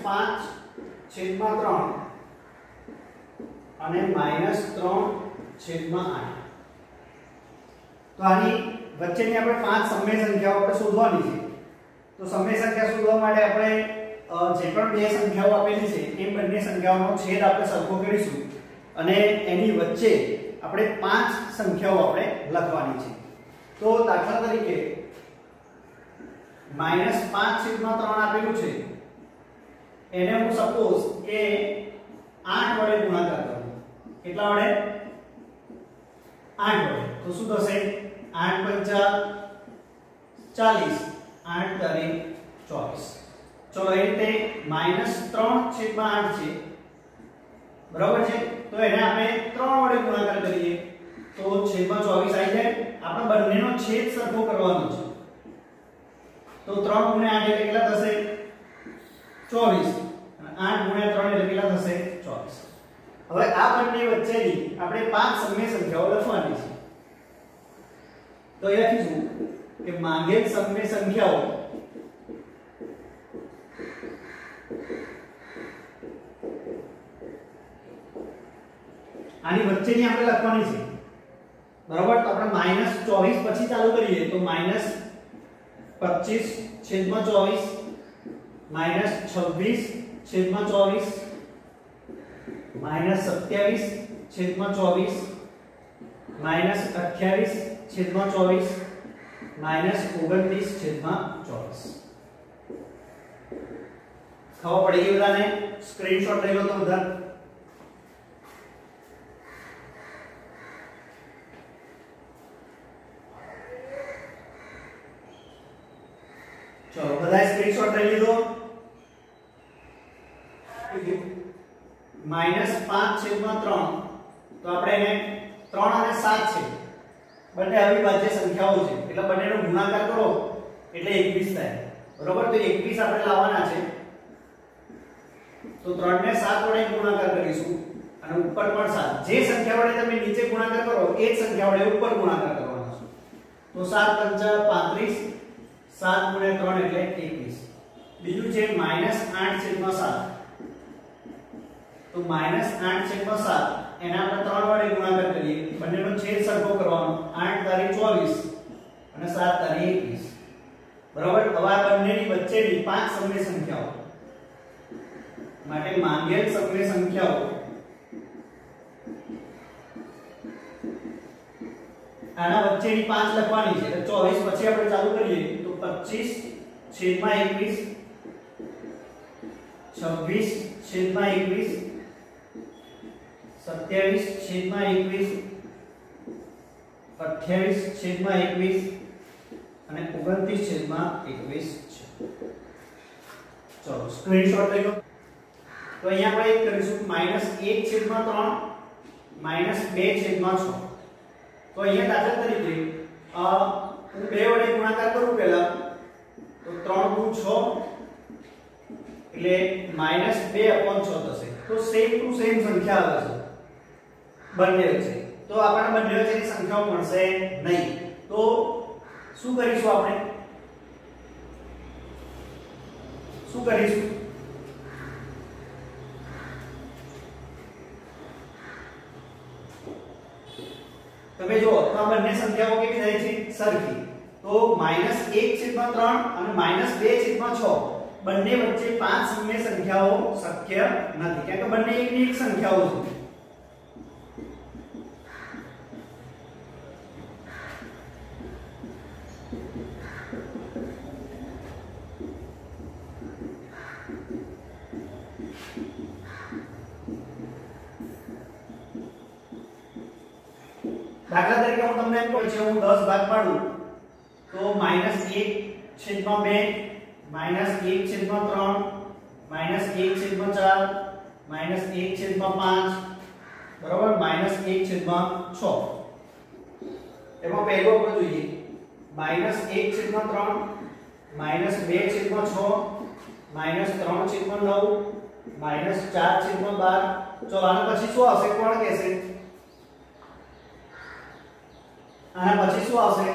-5/3 અને -3/8. તો આની વચ્ચેની આપણે 5 સમય સંખ્યાઓ આપણે શોધવાની છે. તો સમય સંખ્યા શોધવા માટે આપણે જે પણ બે સંખ્યાઓ આપેલી છે એ બંને સંખ્યાઓનો છેદ આપણે સરખો કરીશું અને એની વચ્ચે આપણે 5 સંખ્યાઓ આપણે લખવાની છે. તો દાખલા તરીકે -5/3 આપેલું છે, એને હું સપોઝ કે 8 વડે ગુણાકાર કરું. કેટલા વડે? 8 વડે. તો શું થશે? 8 × 40, 8 × 24. ચલો, એ રીતે -3/8 છે, બરાબર છે. તો એને આપણે 3 વડે ગુણાકાર કરીએ તો છેદમાં 24 આવી જાય. આપણે બંનેનો છેદ સરખો કરવાનો છે. તો 3 × 8 એટલે કેટલા થશે? 24. અને 8 × 3 એટલે કેટલા થશે? 24. હવે આ બંને વચ્ચેની આપણે 5 સમય સંખ્યાઓ લખવાની છે. તો એ લખીશું કે માંગેલ સમય સંખ્યાઓ આની વચ્ચેની આપણે લખવાની છે, બરાબર. તો આપણે -24 પછી ચાલુ કરીએ તો -25/24, -26/24, -27/24, -28/24, -29/24. ખબર પડી ગઈ બધાને? સ્ક્રીનશોટ લઈ લો તો બધા. ચલો, બધા સ્ક્રીનશોટ લઈ લીધો. -5/3 તો આપણે એને 3 અને 7 છે, બંને અવિભાજ્ય સંખ્યાઓ છે, એટલે બંનેનો ગુણાકાર કરો એટલે 21 થાય, બરોબર. તો 21 આપણે લાવવાના છે. તો 3 ને 7 વડે ગુણાકાર કરીશું અને ઉપર પણ 7. જે સંખ્યા વડે તમે નીચે ગુણાકાર કરો એ જ સંખ્યા વડે ઉપર ગુણાકાર કરવાનો છે. તો 7 × 5 = 35, 7 × 3 એટલે 21. બીજું છે -8/7. તો -8/7 એને આપણે 3 વડે ગુણાકાર કરીએ, બંનેનો છેદ સરખો કરવાનો. 8 × 24 અને 7 × 21, બરાબર. હવે આ બંનેની વચ્ચેની 5 સમય સંખ્યાઓ માટે માંગેલ સમય સંખ્યાઓ આના વચ્ચેની 5 લખવાની છે. એટલે 24 પછી આપણે ચાલુ કરીએ તો 25/21, 26/21, 27/21, 28/21 અને 29/21 છે. ચલો, સ્ક્રીનશોટ લઈ લો. તો અહીંયા આપણે એક કરીશું -1/3, -2/6. તો અહીંયા દાખલા તરીકે હું 2 વડે ગુણાકાર કરું પહેલા તો 3 × 6 એટલે -2/6 થશે. તો સેમ ટુ સેમ સંખ્યા આવે છે બંને વચ્ચે. તો આપણને બંને વચ્ચેની સંખ્યાઓ મળશે નહીં. તો શું કરીશું? આપણે શું કરીશું? તમે જો આ બંને સંખ્યાઓ કેવી થાય છે? સરખી. તો -1/3 અને -2/6 બંને વચ્ચે 5 સમય સંખ્યાઓ શક્ય નથી, કારણ કે બંને એકની એક સંખ્યાઓ છે. દાખલા તરીકે હું તમને એમ કહું છું, હું 10 ભાગ પાડું તો -1/2, -1/3, -1/4, -1/5, બરાબર, -1/6. એમાં પહેલો આપણે જોઈએ -1/3, -2/6, -3/9, -4/12. ચલો, આના પછી શું આવશે? કોણ કહેશે? આના પછી શું આવશે?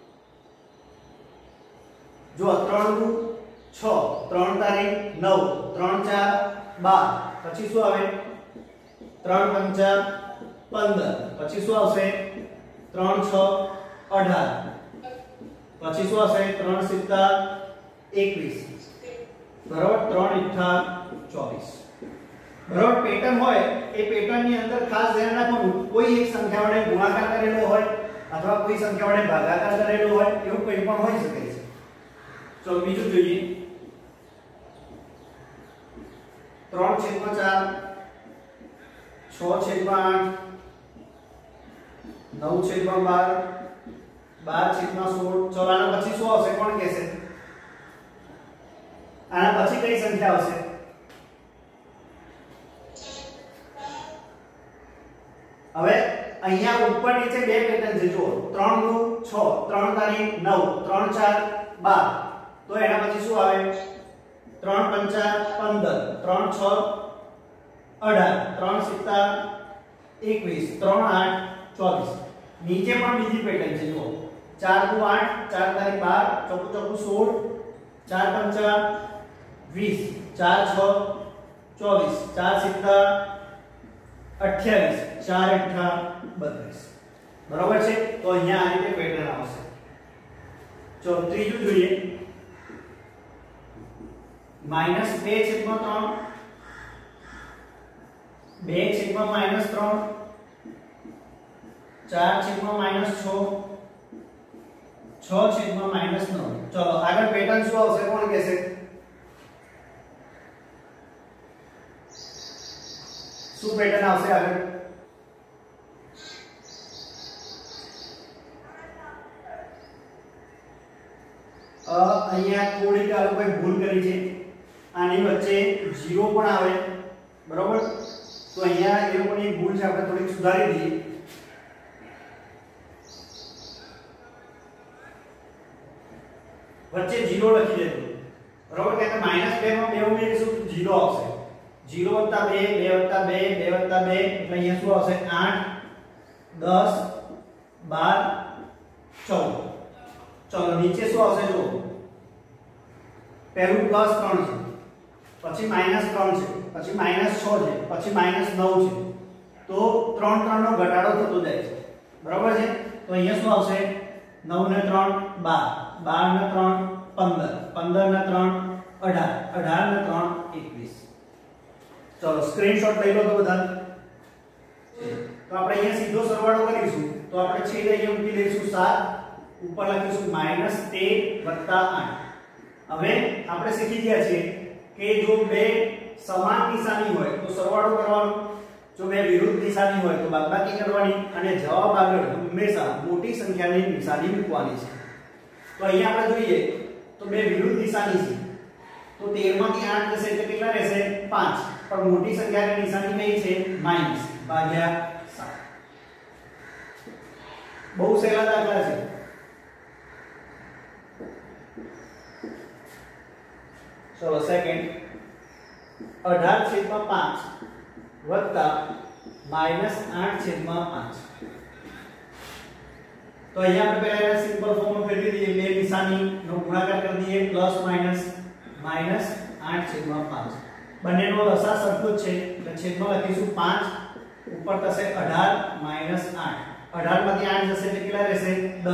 જો 3 × 6, 3 × 9, 3 4 12 પછી શું આવે 3 5 15 પછી શું આવશે 3 6 18 પછી શું આવશે 3 7 21 બરાબર 3 8 24 બરાબર પેટર્ન હોય એ પેટર્ન ની અંદર ખાસ ધ્યાન રાખવાનું કોઈ એક સંખ્યા વડે ગુણાકાર કરેલો હોય અથવા કોઈ સંખ્યા વડે ભાગાકાર કરેલો હોય એવું કંઈ પણ હોઈ શકે છે ચલો બીજું જોઈએ 3/4 6/8 9/12 12/16 ચલો આના પછી શું આવશે કોણ કહેશે આના પછી કઈ સંખ્યા આવશે હવે અહીંયા ઉપર નીચે બે પેટર્ન છે જુઓ 3 નું 6 3 તારીખ 9 3 4 12 તો એના પછી શું આવે 3 5 15 3 6 18 3 7 21 3 8 24 નીચે પણ બીજી પેટર્ન છે જુઓ 4 નું 8 4 તારીખ 12 ચોકુ ચોકુ 16 4 5 20 4 6 24 4 7 28 4 8 32 બરાબર છે તો અહીંયા આ રીતે પેટર્ન આવશે ચલો ત્રીજું જોઈએ -2/3 2/-3 4/-6 6/-9 ચલો આગળ પેટર્ન શું આવશે કોણ કહેશે શું પેટર્ન આવશે આગળ અહીંયા થોડીક આ લોકોએ ભૂલ કરી છે આની વચ્ચે 0 પણ આવે બરાબર તો અહીંયા એ લોકોની ભૂલ છે આપણે થોડીક સુધારી દઈએ વચ્ચે 0 લખી દેજો બરાબર કે -2 માં 2 ઉમેરીશું 0 આવશે 0 + 2 2 + 2 2 + 2 એટલે અહીંયા શું આવશે 8 10 12 14 ચલો નીચે શું આવશે જો પહેલું +3 છે પછી -3 છે પછી -6 છે પછી -9 છે તો 3 3 નો ઘટાડો થતો જાય છે બરાબર છે તો અહીંયા શું આવશે 9 ને 3 12 12 ને 3 15 15 ને 3 18 18 ને 3 21 ચલો સ્ક્રીનશોટ લઈ લો તો બધા તો આપણે અહીંયા સીધો સરવાળો કરીશું તો આપણે છેદ અહીંયા મૂકી દઈશું 7 ઉપર લખીશું -13 + 8 હવે આપણે શીખી ગયા છીએ કે જો બે સમાન નિશાની હોય તો સરવાળો કરવાનો જો બે વિરુદ્ધ નિશાની હોય તો બાદબાકી કરવાની અને જવાબ આગળ હંમેશા મોટી સંખ્યાની નિશાની મૂકવાની છે તો અહીંયા આપણે જોઈએ તો બે વિરુદ્ધ નિશાની છે તો 13 માંથી 8 જશે એટલે કેટલા રહેશે 5 પણ મોટી સંખ્યાની નિશાની કઈ છે -/7 બહુ સહેલા દાખલા છે ચલો સેકન્ડ 18/5 વત્તા -8/5 તો અહીંયા આપણે પહેલા સિમ્પલ ફોર્મમાં ફેરવી દઈએ બે નિશાનીનો ગુણાકાર કરી દઈએ પ્લસ માઈનસ -8/5 બંનેનો લસા સરખો જ છે એટલે છેદમાં લખીશું 5 ઉપર થશે 18 -8 18 માંથી 8 જશે એટલે કેટલા રહેશે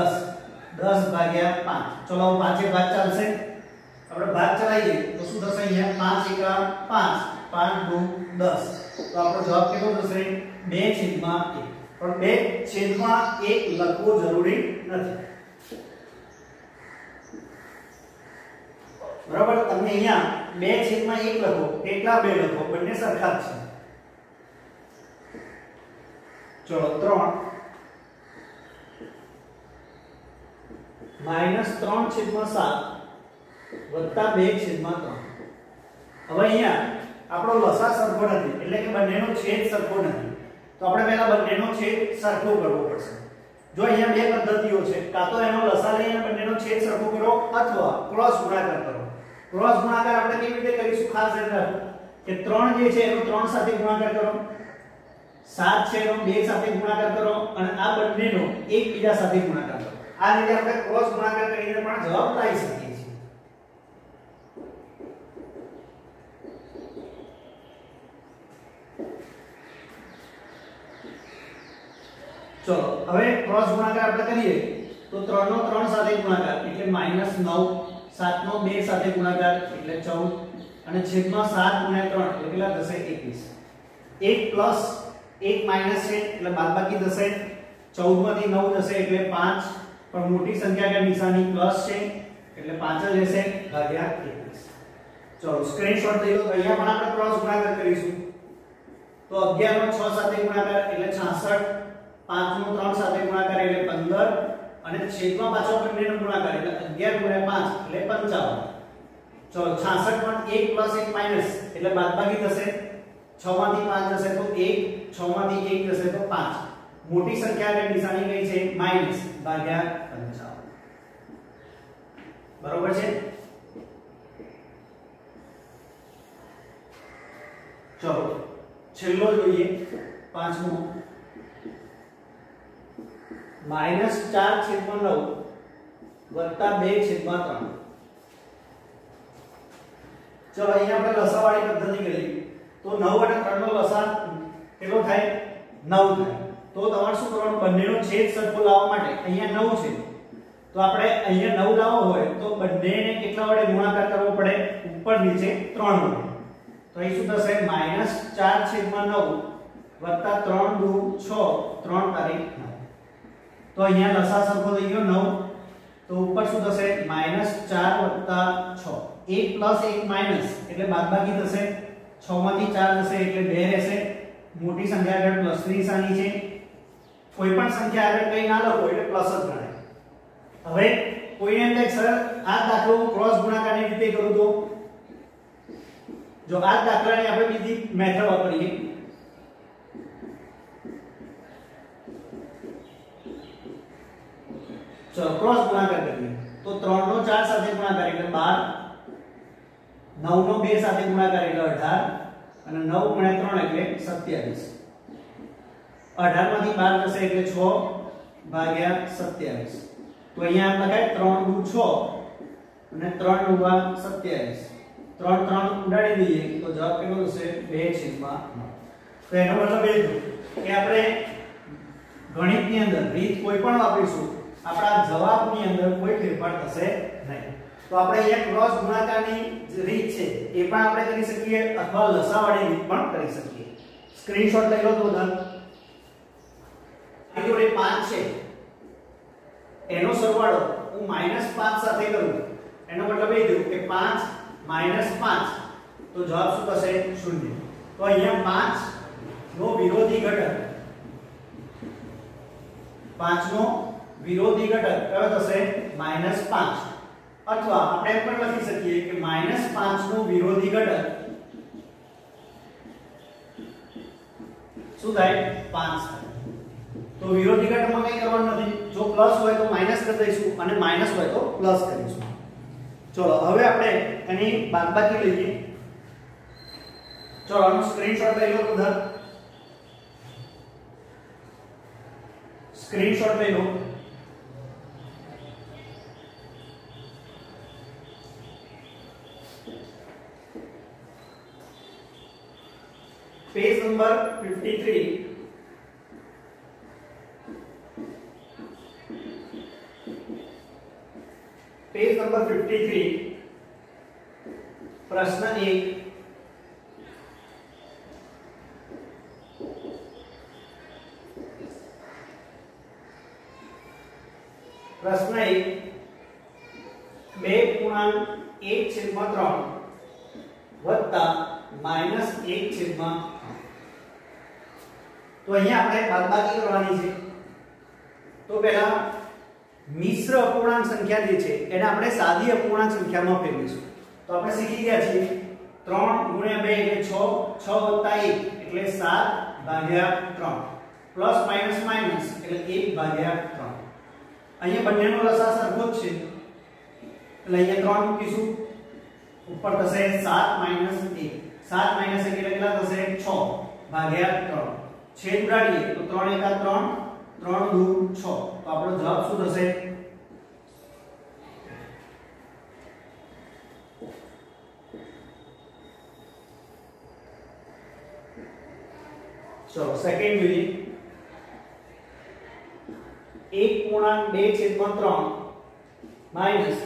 10/5 ચલો 5 ભાગ ચાલશે આપણે ભાગ ચલાવીએ તો શું થશે અહીંયા 5 * 5 5 * 2 10 તો આપણો જવાબ કેટલો થશે 2/1 પણ 2/1 લખવો જરૂરી નથી બરાબર તમને અહીંયા 2/1 લખો કેટલા 2 લખો બંને સરખા જ છે ચલો 3 -3/7 વત્તા 2/3 હવે અહીંયા આપણો લસા સરખો નથી એટલે કે બંનેનો છેદ સરખો નથી તો આપણે પહેલા બંનેનો છેદ સરખો કરવો પડશે જો અહીંયા બે પદ્ધતિઓ છે કાં તો એનો લસા લઈને બંનેનો છેદ સરખો કરો અથવા ક્રોસ ગુણાકાર કરો ક્રોસ ગુણાકાર આપણે કેવી રીતે કરીશું ખાસ ધ્યાન રાખો કે 3 જે છે એનો 3 સાથે ગુણાકાર કરો 7 છે એનો 2 સાથે ગુણાકાર કરો અને આ બંનેનો એકબીજા સાથે ગુણાકાર કરો આ રીતે આપણે ક્રોસ ગુણાકાર કરીને પણ જવાબ લાવી શકીએ છીએ ચલો હવે ક્રોસ ગુણાકાર આપણે કરીએ તો 3 નો 3 સાથે ગુણાકાર એટલે -9, 7 નો 2 સાથે ગુણાકાર એટલે 14 અને છેદમાં 7 × 3 એટલે કેટલા થશે 21. 1 પ્લસ 1 માઈનસ છે એટલે બાદબાકી થશે. 14 માંથી 9 જશે એટલે 5, પણ મોટી સંખ્યા કે નિશાની પ્લસ છે એટલે 5 જ રહેશે ભાગ્યા 21. ચલો સ્ક્રીનશોટ લઈ લો. તો અહીંયા પણ આપણે ક્રોસ ગુણાકાર કરીશું. તો 11 નો 6 સાથે ગુણાકાર એટલે 66, 5 નો 3 સાથે ગુણાકાર એટલે 15 અને છેદમાં પાછો બંનેનો ગુણાકાર એટલે 11 × 5 એટલે 55. ચલો 66 પણ 1 પ્લસ 1 માઈનસ એટલે બાદબાકી થશે. 6 માંથી 5 જશે તો 1, 6 માંથી 1 જશે તો 5. મોટી સંખ્યા એટલે નિશાની કઈ છે માઈનસ ભાગ્યા 55. બરોબર છે. ચલો છેલ્લો જોઈએ પાંચમો -4/9 વત્તા 2/3. ચલો અહીંયા આપણે લસાવાળી પદ્ધતિ કરી તો 9 અને 3 નો લસા કેટલો થાય 9 થાય. તો તમારે શું કરવાનું બંનેનો છેદ સરખો લાવવા માટે અહીંયા 9 છે તો આપણે અહીંયા 9 લાવવો હોય તો બંનેને કેટલા વડે ગુણાકાર કરવો પડે ઉપર નીચે 3 વડે. તો અહીં શું થશે -4/9 વત્તા 3 × 6 3 તારીખ 9. તો અહીંયા લસા સરખો થઈ ગયો 9 તો ઉપર શું થશે -4 વત્તા 6. 1 પ્લસ 1 માઈનસ એટલે બાદબાકી થશે. 6 માંથી 4 જશે એટલે 2 રહેશે. મોટી સંખ્યા આગળ પ્લસ ની નિશાની છે. કોઈ પણ સંખ્યા આગળ કઈ ના લખો એટલે પ્લસ જ ગણાય. હવે કોઈને એમ થાય સર આ દાખલો હું ક્રોસ ગુણાકારની રીતે કરું તો જો આ દાખલાની આપણે બીજી મેથડ વાપરીએ ચલો ક્રોસ ગુણાકાર કરીએ તો 3 નો 4 સાથે ગુણાકાર એટલે 12, 9 નો 2 સાથે ગુણાકાર એટલે 18 અને 9 × 3 એટલે 27. 18 માંથી 12 જશે એટલે 6 ભાગ્યા 27. તો અહીંયા આમ લખાય 3 × 6 અને 3 × 27. 3 3 ઉડાડી દઈએ તો જવાબ કેટલો થશે 2/9. તો એનો મતલબ એ કે આપણે ગણિતની અંદર રીત કોઈ પણ વાપરીશું આપણા જવાબની અંદર કોઈ ફેરફાર થશે નહીં. તો આપણે અહીંયા ક્રોસ ગુણાકારની રીત છે એ પણ આપણે કરી શકીએ અથવા લસાવાળી રીત પણ કરી શકીએ. સ્ક્રીનશોટ લઈ લો તો બધા. આ જોડે 5 છે એનો સરવાળો હું -5 સાથે કરું એનો મતલબ એ થયું કે 5 -5 તો જવાબ શું થશે 0. તો અહીંયા 5 નો વિરોધી ઘટક 5 નો વિરોધી ઘટક કયો થશે -5 અથવા આપણે એમ પણ લખી શકીએ કે -5 નો વિરોધી ઘટક શું થાય 5 થાય. તો વિરોધી ઘટકમાં કંઈ કરવાનું નથી. જો પ્લસ હોય તો માઈનસ કરી દઈશું અને માઈનસ હોય તો પ્લસ કરીશું. ચલો હવે આપણે એની બાદબાકી લઈએ. ચલો આનો સ્ક્રીનશોટ લઈ લો બધા. સ્ક્રીનશોટ લઈ લો. पेज नंबर 53 पेज नंबर 53 प्रश्न 1 प्रश्न 1 2.1/3 વત્તા -1/3. તો અહીંયા આપણે બાદબાકી કરવાની છે. તો પહેલા મિશ્ર અપૂર્ણાંક સંખ્યા જે છે એને આપણે સાદી અપૂર્ણાંક સંખ્યામાં ફેરવીશું. તો આપણે શીખી ગયા છીએ 3 × 2 એટલે 6, 6 + 1 એટલે 7/3 પ્લસ માઈનસ માઈનસ એટલે 1/3. અહીંયા બંનેનો લસા સરખો જ છે એટલે અહીંયા 3 મૂકીશું. ઉપર થશે 7 - 1 7 - 1 એટલે કેટલા થશે 6/3. છેદ ઉડાડીએ તો 3 × 1 3 3 × 2 6. તો આપણો જવાબ શું થશે ચલો સેકન્ડ જોઈએ. 1/2/3 માઈનસ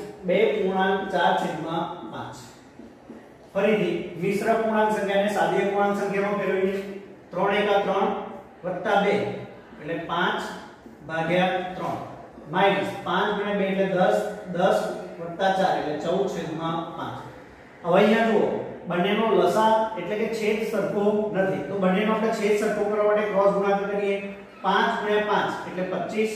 2/4/5. ફરીથી મિશ્ર પૂર્ણાંક સંખ્યાને સાદી પૂર્ણાંક સંખ્યામાં ફેરવીએ. 3 * 3 + 2 એટલે 5/3 માઈનસ 5 × 2 એટલે 10 + 4 એટલે 14/5. હવે અહીંયા જુઓ બંનેનો લસા એટલે કે છેદ સરખો નથી, તો બંનેનો આપણે છેદ સરખો કરવા માટે ક્રોસ ગુણાકાર કરીએ. 5 × 5 એટલે 25,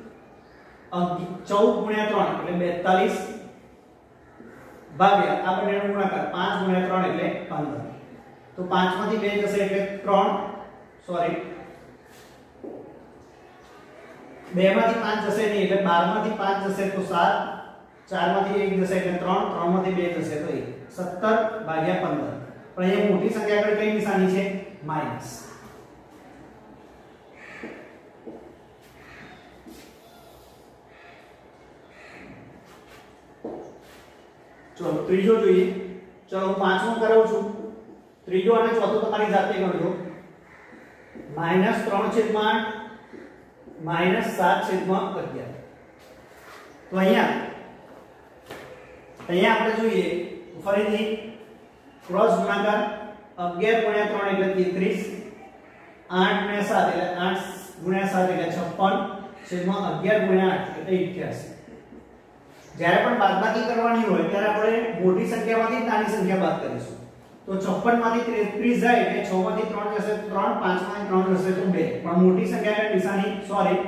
14 × 3 એટલે 42 ભાગ્યા આ બંનેનો ગુણાકાર 5 × 3 એટલે 15. તો 5 માંથી 2 જશે એટલે 3, સોરી 2 માંથી 5 જશે નહીં એટલે 12 માંથી 5 જશે તો 7, 4 માંથી 1 જશે એટલે 3, 3 માંથી 2 જશે તો 1, 17/15. પણ અહીંયા મોટી સંખ્યા આગળ કઈ નિશાની છે? માઈનસ. ચલો ત્રીજો જોઈએ. ચલો હું પાંચમો કરાવું છું. ત્રીજો અને ચોથો તમારી જાતે ગણજો. -3/8 -7/11. તો અહીંયા આપણે જોઈએ ફરીથી ક્રોસ ગુણાકાર 11 × 3 એટલે 33, 8 × 7 એટલે 8 × 7 એટલે 56 11 × 8 એટલે 88. જ્યારે પણ બાદબાકી કરવાની હોય ત્યારે આપણે મોટી સંખ્યામાંથી નાની સંખ્યા બાદ કરીશું. તો 56 માંથી 33 જાય એટલે 6 માંથી 3 જશે 3, 5 માંથી 3 જશે તો 2. પણ મોટી સંખ્યાની નિશાની સોરી.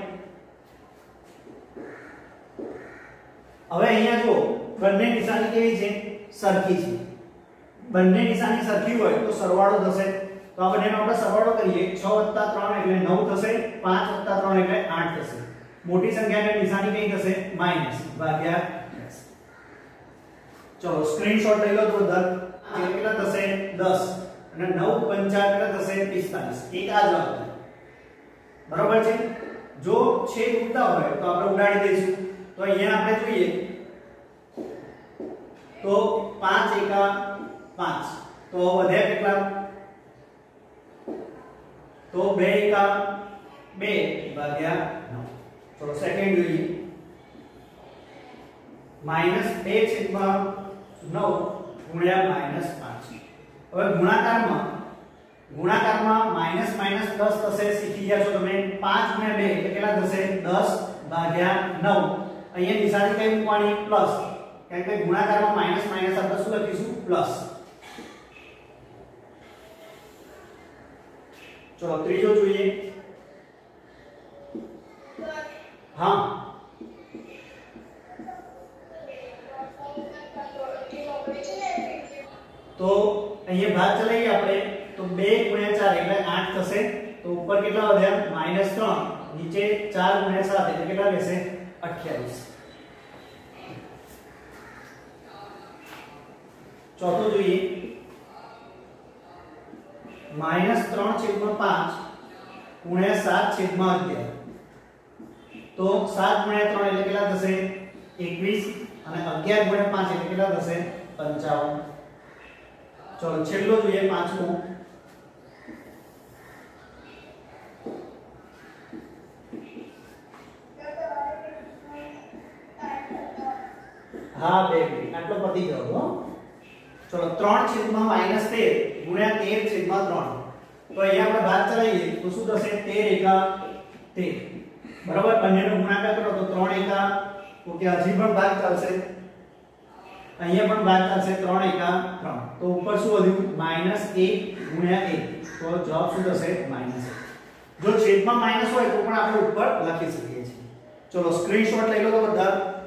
હવે અહીંયા જો બંને નિશાની કેવી છે? સરખી છે. બંને નિશાની સરખી હોય તો સરવાળો થશે. તો આ બંનેનો આપણે સરવાળો કરીએ. 6 + 3 એટલે 9 થશે, 5 + 3 એટલે 8 થશે. મોટી સંખ્યાની નિશાની કઈ થશે? માઈનસ ભાગ્યા 10. ચલો સ્ક્રીનશોટ લઈ લો તો બધા. કેટલા થશે? 10 અને 9 × 5 કેટલા થશે? 45. એક આ જવાબ છે. બરોબર છે. જો છેદ ઉડતા હોય તો આપણે ઉડાડી દઈશું. તો અહીંયા આપણે જોઈએ તો 5 × 5 તો વધ્યા કેટલા? તો 2 × 2/9. ચલો સેકન્ડ જોઈએ. -2/9 × -5. હવે ગુણાકારમાં માઈનસ માઈનસ 10 થશે. શીખી ગયા છો તમે. 5 × 2 એટલે કેટલા થશે? 10/9. અહીંયા નિશાની કઈ મૂકવાની? પ્લસ. કારણ કે ગુણાકારમાં માઈનસ માઈનસ આપણે શું લખીશું? પ્લસ. ચલો ત્રીજો જોઈએ. હા તો અહીંયા ભાગ ચલાવીએ આપણે તો 2 × 4 એટલે 8 થશે. તો ઉપર કેટલા વધ્યા? -3. નીચે 4 × 7 એટલે કેટલા રહેશે? 28. ચોથો જોઈએ. -3/5 × 7/11. તો 7 × 3 એટલે કેટલા થશે? 21 અને 11 × 5 એટલે કેટલા થશે? 55. ચલો છેલ્લો જોઈએ પાંચમો. હા બેબી આટલો પતી ગયો હો. ચલો 3/-13 × 13/3. તો અહીંયા આપણે ભાગ ચલાવીએ તો શું થશે? 13 × 13. બરાબર. બંનેનો ગુણાકાર કરો તો 3 × ઓકે હજી પણ ભાગ ચાલશે. અહીંયા પણ ભાગ ચાલશે. 3 × 3. તો ઉપર શું વધ્યું? -1 × 1. તો જવાબ શું થશે? -1. જો છેદમાં માઈનસ હોય તો પણ આપણે ઉપર લખી શકીએ છીએ. ચલો સ્ક્રીનશોટ લઈ લો તો બધા.